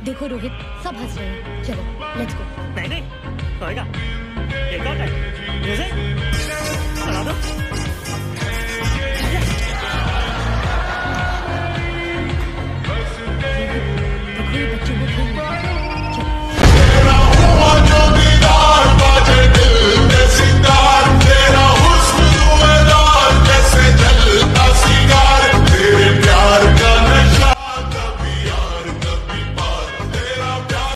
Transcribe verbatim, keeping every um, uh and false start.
देखो रोहित, सब हंस रहे हैं, चलो लेट्स गो। नहीं नहीं होएगा, एक और टाइम म्यूजिक।